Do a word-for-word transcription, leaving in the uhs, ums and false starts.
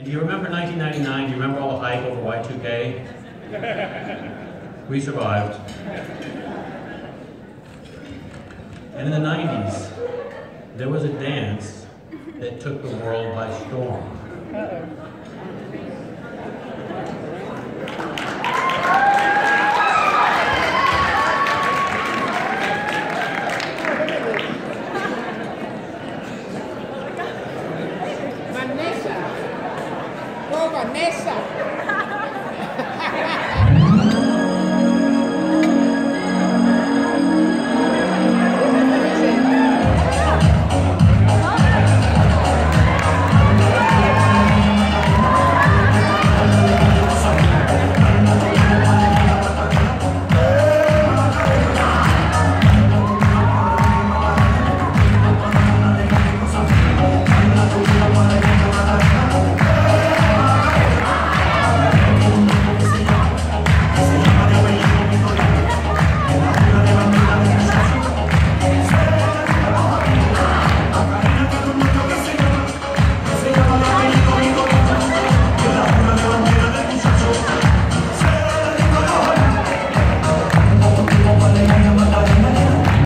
And do you remember nineteen ninety-nine? Do you remember all the hype over Y two K? We survived. And in the nineties, there was a dance that took the world by storm. Uh-oh. Vanessa. Oh, Vanessa.